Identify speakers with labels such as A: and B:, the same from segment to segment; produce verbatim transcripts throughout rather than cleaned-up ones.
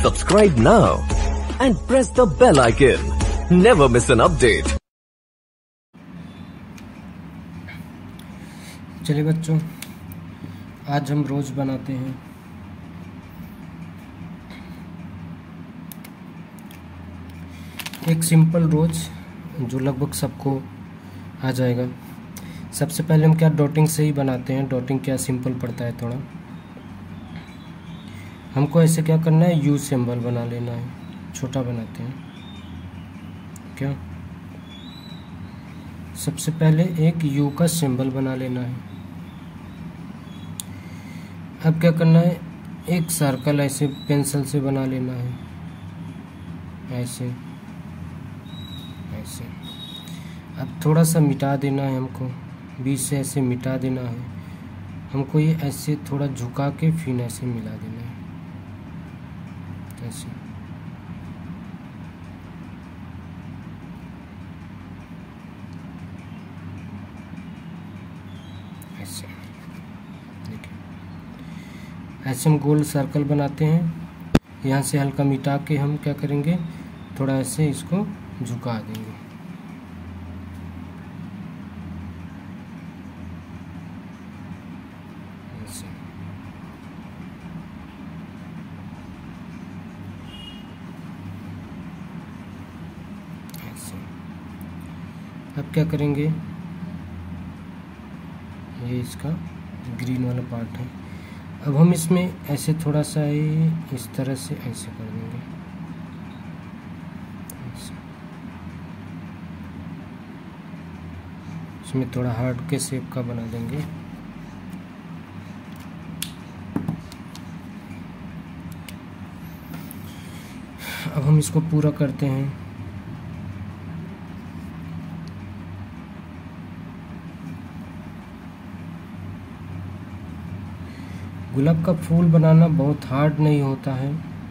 A: Subscribe now and press the bell icon. Never miss an update.
B: चलिए बच्चों, आज हम रोज बनाते हैं। एक सिंपल रोज जो लगभग सबको आ जाएगा। सबसे पहले हम क्या डॉटिंग से ही बनाते हैं। डॉटिंग क्या सिंपल पड़ता है थोड़ा। हमको ऐसे क्या करना है, यू सिंबल बना लेना है। छोटा बनाते हैं क्या। सबसे पहले एक यू का सिंबल बना लेना है। अब क्या करना है, एक सर्कल ऐसे पेंसिल से बना लेना है, ऐसे ऐसे। अब थोड़ा सा मिटा देना है हमको, बीच से ऐसे मिटा देना है हमको। ये ऐसे थोड़ा झुका के फिर ऐसे मिला देना है, ऐसे। ऐसे देखिए, ऐसे हम गोल सर्कल बनाते हैं। यहाँ से हल्का मिटा के हम क्या करेंगे, थोड़ा ऐसे इसको झुका देंगे। ऐसे ऐसे। अब क्या करेंगे, ये इसका ग्रीन वाला पार्ट है। अब हम इसमें ऐसे थोड़ा सा ही इस तरह से ऐसे कर देंगे, ऐसे। इसमें थोड़ा हार्ट के शेप का बना देंगे। अब हम इसको पूरा करते हैं। गुलाब का फूल बनाना बहुत हार्ड नहीं होता है,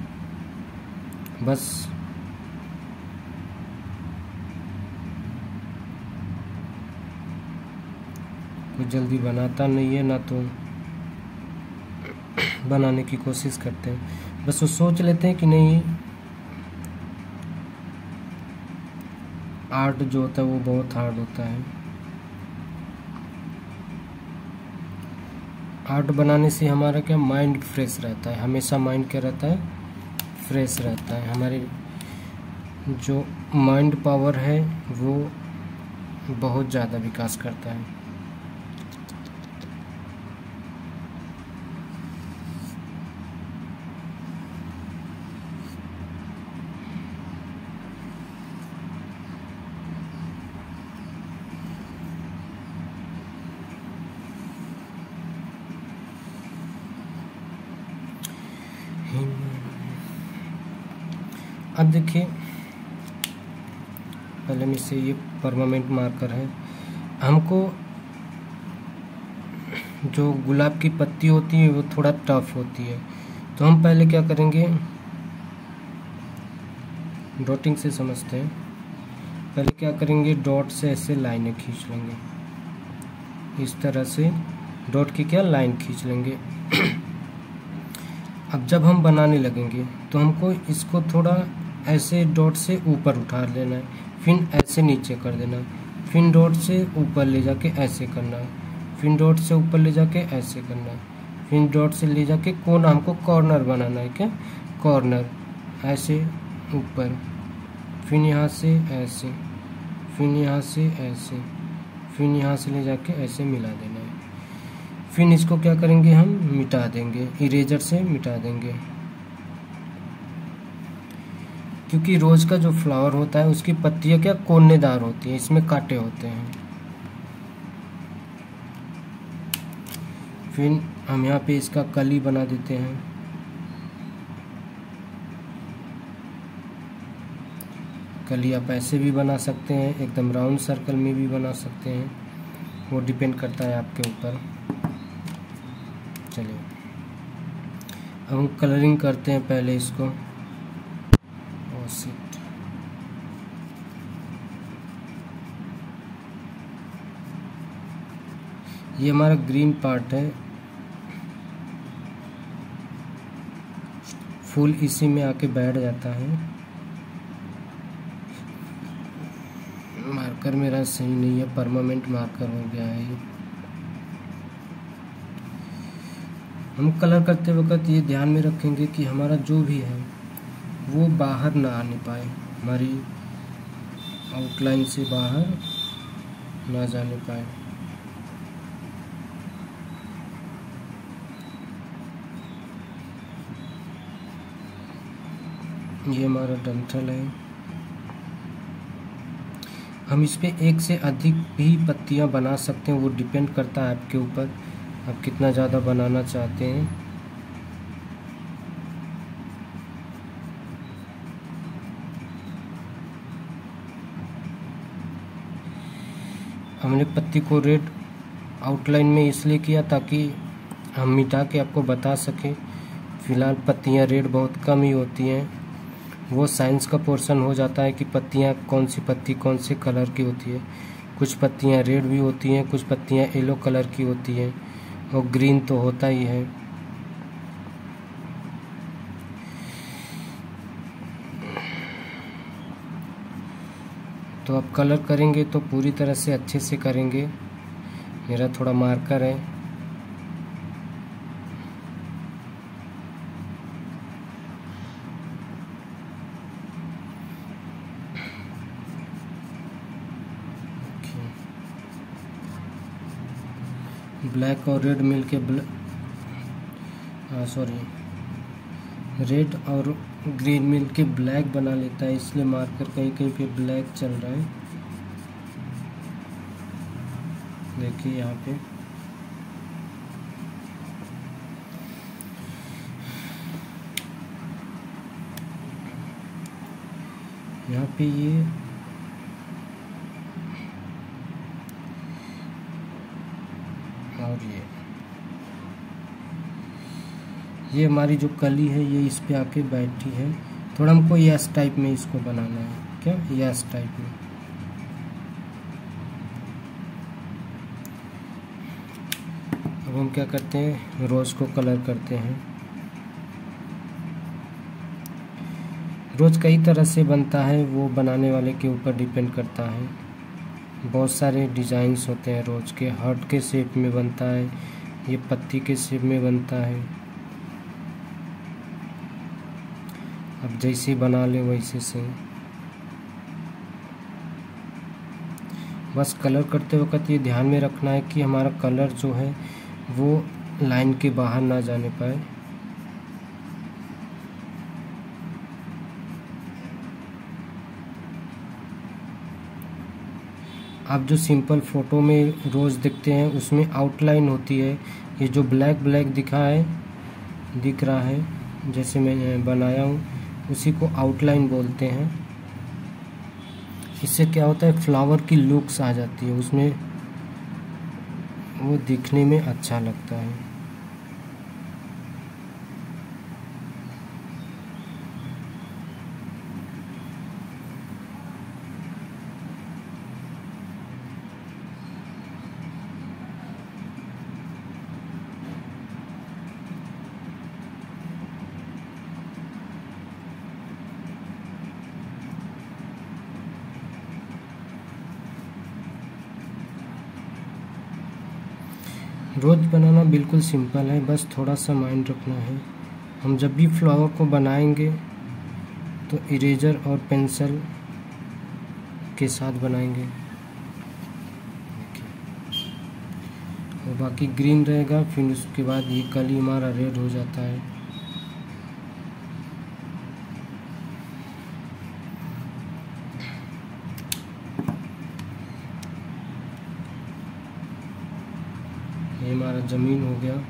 B: बस कोई जल्दी बनाता नहीं है ना, तो बनाने की कोशिश करते हैं। बस वो सोच लेते हैं कि नहीं, आर्ट जो होता है वो बहुत हार्ड होता है। आर्ट बनाने से हमारा क्या, माइंड फ्रेश रहता है। हमेशा माइंड क्या रहता है, फ्रेश रहता है। हमारे जो माइंड पावर है वो बहुत ज़्यादा विकास करता है। अब देखिए, पहले में से ये परमानेंट मार्कर है। हमको जो गुलाब की पत्ती होती है वो थोड़ा टफ होती है, तो हम पहले क्या करेंगे, डॉटिंग से समझते हैं। पहले क्या करेंगे, डॉट से ऐसे लाइनें खींच लेंगे, इस तरह से डॉट की क्या लाइन खींच लेंगे। अब जब हम बनाने लगेंगे तो हमको इसको थोड़ा ऐसे डॉट से ऊपर उठा लेना है, फिर ऐसे नीचे कर देना है, फिर डॉट से ऊपर ले जाके ऐसे करना है, फिर डॉट से ऊपर ले जाके ऐसे करना है, फिर डॉट से ले जाके कोना, हमको कॉर्नर बनाना है क्या, कॉर्नर ऐसे ऊपर, फिर यहाँ से ऐसे, फिर यहाँ से ऐसे, फिर यहाँ से ले जाके ऐसे मिला देना है। फिर इसको क्या करेंगे, हम मिटा देंगे, इरेजर से मिटा देंगे। क्योंकि रोज का जो फ्लावर होता है उसकी पत्तियां क्या कोनेदार होती हैं, इसमें कांटे होते हैं। फिर हम यहाँ पे इसका कली बना देते हैं। कली आप ऐसे भी बना सकते हैं, एकदम राउंड सर्कल में भी बना सकते हैं, वो डिपेंड करता है आपके ऊपर। चलिए अब हम कलरिंग करते हैं पहले इसको। ओ शिट, ये हमारा ग्रीन पार्ट है, फूल इसी में आके बैठ जाता है। मार्कर मेरा सही नहीं है, परमानेंट मार्कर हो गया है ये। हम कलर करते वक्त ये ध्यान में रखेंगे कि हमारा जो भी है वो बाहर ना आने पाए, हमारी आउटलाइन से बाहर ना जाने पाए। ये हमारा डंठल है। हम इस पे एक से अधिक भी पत्तियां बना सकते हैं, वो डिपेंड करता है आपके ऊपर, आप कितना ज़्यादा बनाना चाहते हैं। हमने पत्ती को रेड आउटलाइन में इसलिए किया ताकि हम मिटा के आपको बता सकें। फिलहाल पत्तियां रेड बहुत कम ही होती हैं, वो साइंस का पोर्शन हो जाता है कि पत्तियां कौन सी पत्ती कौन से कलर की होती है। कुछ पत्तियां रेड भी होती हैं, कुछ पत्तियां येलो कलर की होती हैं, और ग्रीन तो होता ही है। तो आप कलर करेंगे तो पूरी तरह से अच्छे से करेंगे। मेरा थोड़ा मार्कर है, ब्लैक और रेड मिल के सॉरी रेड और ग्रीन मिल के ब्लैक बना लेता है, इसलिए मार्कर कहीं कहीं पे ब्लैक चल रहा है। देखिए यहाँ पे यहाँ पे ये और ये ये हमारी जो कली है ये इस पे आके बैठी है। थोड़ा हमको यस टाइप में इसको बनाना है, क्या यस टाइप में। अब हम क्या करते हैं, रोज को कलर करते हैं। रोज कई तरह से बनता है, वो बनाने वाले के ऊपर डिपेंड करता है। बहुत सारे डिज़ाइंस होते हैं रोज के, हार्ट के शेप में बनता है, ये पत्ती के शेप में बनता है। अब जैसे बना ले वैसे से। बस कलर करते वक्त ये ध्यान में रखना है कि हमारा कलर जो है वो लाइन के बाहर ना जाने पाए। आप जो सिंपल फ़ोटो में रोज़ देखते हैं उसमें आउटलाइन होती है। ये जो ब्लैक ब्लैक दिखा है दिख रहा है जैसे मैं बनाया हूँ, उसी को आउटलाइन बोलते हैं। इससे क्या होता है, फ्लावर की लुक्स आ जाती है उसमें, वो दिखने में अच्छा लगता है। रोज बनाना बिल्कुल सिंपल है, बस थोड़ा सा माइंड रखना है। हम जब भी फ्लावर को बनाएंगे तो इरेजर और पेंसिल के साथ बनाएंगे, और बाकी ग्रीन रहेगा। फिर उसके बाद ये कली हमारा रेड हो जाता है। ये हमारा ज़मीन हो गया।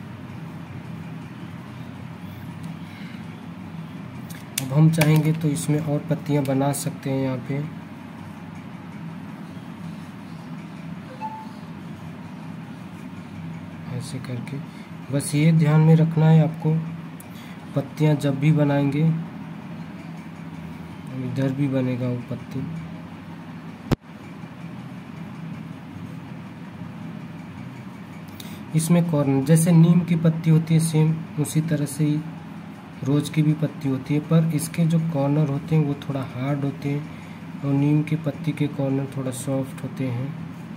B: अब हम चाहेंगे तो इसमें और पत्तियां बना सकते हैं यहाँ पे। ऐसे करके बस ये ध्यान में रखना है आपको, पत्तियां जब भी बनाएंगे, इधर भी बनेगा वो पत्ती। इसमें कॉर्नर जैसे नीम की पत्ती होती है सेम उसी तरह से ही रोज़ की भी पत्ती होती है, पर इसके जो कॉर्नर होते हैं वो थोड़ा हार्ड होते हैं और नीम की पत्ती के कॉर्नर थोड़ा सॉफ्ट होते हैं।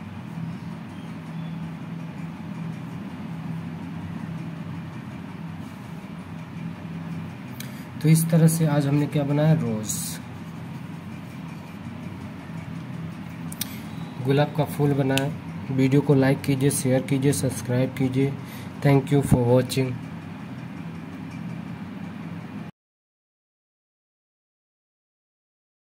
B: तो इस तरह से आज हमने क्या बनाया, रोज़, गुलाब का फूल बनाया। वीडियो को लाइक कीजिए, शेयर कीजिए, सब्सक्राइब कीजिए। Thank you for watching.